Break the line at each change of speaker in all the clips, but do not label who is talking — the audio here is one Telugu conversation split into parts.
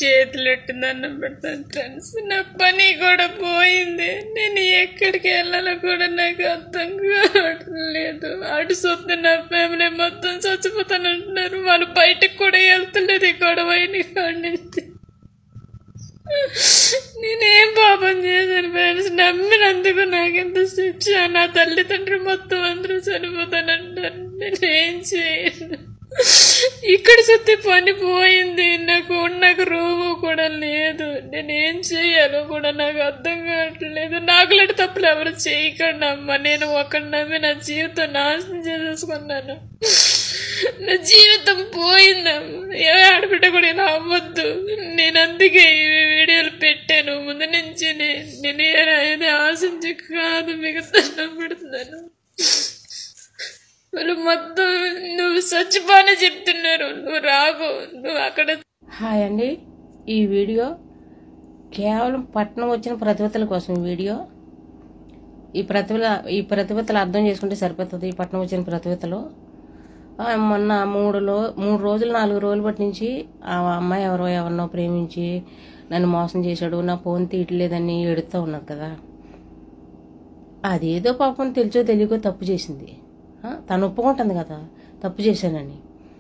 చేతులెట్టి దండం పెడతాను ఫ్రెండ్స్. నా పని కూడా పోయింది. నేను ఎక్కడికి వెళ్ళాలో కూడా నాకు అర్థం కావట్లేదు. అటు చూస్తే నా ఫ్యామిలీ మొత్తం చచ్చిపోతానంటున్నారు. వాళ్ళు బయటకు కూడా వెళ్తున్నారు ఈ గొడవ కాడి నుంచి. నేనేం పాపం చేశాను ఫ్రెండ్స్? నమ్మినందుకు నాకెంత శిక్ష. నా తల్లిదండ్రులు మొత్తం అందరూ చనిపోతానంటారు. నేనేం చేయను. ఇక్కడ చూస్తే పని పోయింది. నాకు రూము కూడా లేదు. నేనేం చేయాలో కూడా నాకు అర్థం కావట్లేదు. నాకు లాంటి తప్పులు ఎవరు చేయకండి అమ్మ. నేను ఒకటి నమ్మి నా జీవితం నాశనం చేసేసుకున్నాను. నా జీవితం పోయిందమ్మ. ఏ ఆడబిడ్డ కూడా ఇలా అవ్వద్దు. నేను అందుకే ఈ వీడియోలు పెట్టాను. ముందు నుంచి నేను ఏది ఆశించి కాదు మీకు దండం పెడుతున్నాను. వాళ్ళు మొత్తం నువ్వు చచ్చిపోనే చెప్తున్నారు. నువ్వు రాకు, నువ్వు అక్కడ.
హాయ్ అండి. ఈ వీడియో కేవలం పట్టణం వచ్చిన ప్రతిభతల కోసం వీడియో. ఈ ప్రతిభతలు అర్థం చేసుకుంటే సరిపోతుంది. ఈ పట్టణం వచ్చిన ప్రతిభతలు మొన్న 3 రోజులు 4 రోజులు బట్టి నుంచి ఆ అమ్మాయి ఎవరినో ప్రేమించి నన్ను మోసం చేశాడు, నా ఫోన్ తీయట్లేదని ఎడుతూ ఉన్నది కదా. అదేదో పాపం తెలుసో తెలియకో తప్పు చేసింది. తను ఒప్పుకుంటుంది కదా తప్పు చేశానని.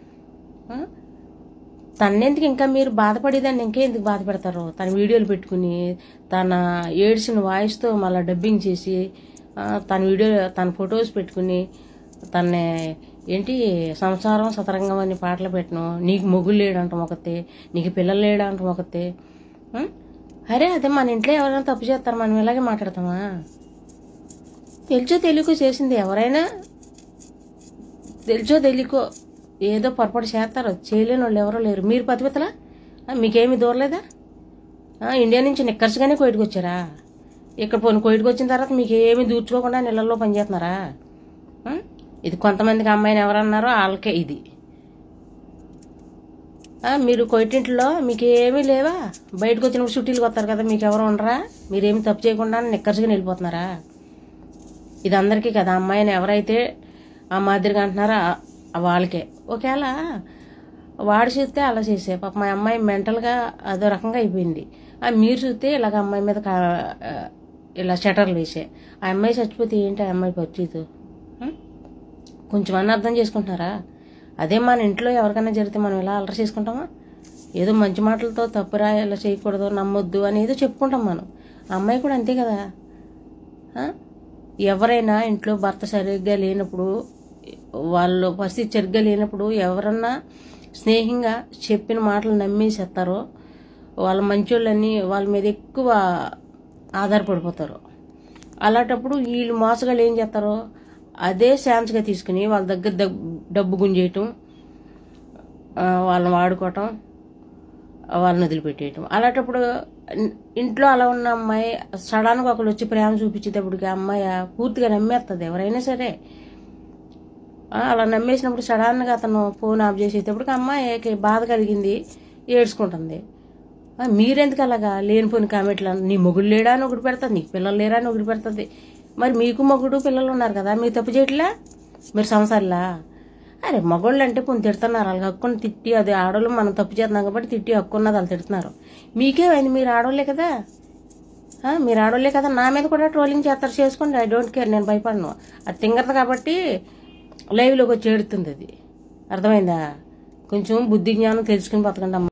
తన్నెందుకు ఇంకా మీరు బాధపడేదాన్ని ఇంకెందుకు బాధపడతారు? తన వీడియోలు పెట్టుకుని తన ఏడ్చిన వాయిస్తో మళ్ళీ డబ్బింగ్ చేసి తన ఫొటోస్ పెట్టుకుని తన ఏంటి సంసారం సతరంగం అని పాటలు పెట్టను. నీకు మొగుడు లేడంటాం ఒకతే, నీకు పిల్లలు లేడంటాం ఒకతే. అరే అదే మన ఇంట్లో ఎవరైనా తప్పు చేస్తారు, మనం ఇలాగే మాట్లాడతామా? తెలుసో తెలియకో చేసింది ఎవరైనా, తెలుసో తెలియకో ఏదో పొరపాటు చేస్తారు. చేయలేని వాళ్ళు ఎవరో లేరు. మీరు పతిపతలా? మీకేమీ దూరలేదా? ఇండియా నుంచి నిక్కర్చుగానే కోయిట్కి వచ్చారా? ఇక్కడ కోయిట్కి వచ్చిన తర్వాత మీకు ఏమీ దూర్చుకోకుండా నెలల్లో పనిచేస్తున్నారా? ఇది కొంతమందికి అమ్మాయిని ఎవరన్నారో వాళ్ళకే ఇది. మీరు కోయిటింట్లో మీకు ఏమీ లేవా? బయటకు వచ్చినప్పుడు చుట్టీలకు వస్తారు కదా, మీకు ఎవరు ఉండరా? మీరేమి తప్పు చేయకుండా నిక్కర్చుగా వెళ్ళిపోతున్నారా? ఇది అందరికీ కదా. అమ్మాయిని ఎవరైతే ఆ మాదిరిగా అంటున్నారో వాళ్ళకే. ఒకవేళ వాడు చూస్తే అలా చేసే పాప మా అమ్మాయి మెంటల్గా అదో రకంగా అయిపోయింది. మీరు చూస్తే ఇలాగ అమ్మాయి మీద ఇలా షటర్లు వేసే. ఆ అమ్మాయి చచ్చిపోతే ఏంటి ఆ అమ్మాయి పరిస్థితి? కొంచెం అన్న అర్థం చేసుకుంటున్నారా? అదే మన ఇంట్లో ఎవరికైనా జరిగితే మనం ఇలా అలర చేసుకుంటామా? ఏదో మంచి మాటలతో తప్పురా, ఇలా చేయకూడదు, నమ్మొద్దు అని ఏదో చెప్పుకుంటాం మనం. ఆ అమ్మాయి కూడా అంతే కదా. ఎవరైనా ఇంట్లో భర్త సరిగ్గా లేనప్పుడు, వాళ్ళ పరిస్థితి సరిగ్గా లేనప్పుడు ఎవరన్నా స్నేహంగా చెప్పిన మాటలు నమ్మేసేస్తారో వాళ్ళ మంచోళ్ళని వాళ్ళ మీద ఎక్కువ ఆధారపడిపోతారు. అలాంటప్పుడు వీళ్ళు మోసగాళ్ళు ఏం చేస్తారో అదే ఛాన్స్గా తీసుకుని వాళ్ళ దగ్గర డబ్బు గుంజేయటం, వాళ్ళని వాడుకోవటం, వాళ్ళని వదిలిపెట్టేయటం. అలాంటప్పుడు ఇంట్లో అలా ఉన్న అమ్మాయి సడన్గా ఒకళ్ళు వచ్చి ప్రేమ చూపించేటప్పటికి అమ్మాయి పూర్తిగా నమ్మేస్తుంది ఎవరైనా సరే. అలా నమ్మేసినప్పుడు సడన్గా అతను ఫోన్ ఆఫ్ చేసేటప్పటికి అమ్మాయికి బాధ కలిగింది, ఏడ్చుకుంటుంది. మీరెందుకు అలాగా లేనిపోని కామెంట్లు? నీ మొగుడు లేడా అని ఒకటి పెడుతుంది, నీకు పిల్లలు లేరా అని ఒకటి పెడుతుంది. మరి మీకు మొగుడు పిల్లలు ఉన్నారు కదా, మీరు తప్పు చేయట్లా? మీరు సంసారిలా? అరే మగోళ్ళు అంటే కొన్ని తిడుతున్నారు, వాళ్ళకి హక్కుని తిట్టి, అది ఆడవాళ్ళు మనం తప్పు చేస్తున్నాం కాబట్టి తిట్టి హక్కున్నది వాళ్ళు తిడుతున్నారు. మీకేమైంది? మీరు ఆడవాళ్ళే కదా, మీరు ఆడవాళ్ళే కదా. నా మీద కూడా ట్రోలింగ్ చేస్తారు, చేసుకోండి, ఐ డోంట్ కేర్, నేను భయపడను. అది తింగరది కాబట్టి లైవ్లోకి వచ్చి ఏడుతుంది. అది అర్థమైందా? కొంచెం బుద్ధి జ్ఞానం తెలుసుకుని బతకండి అమ్మ.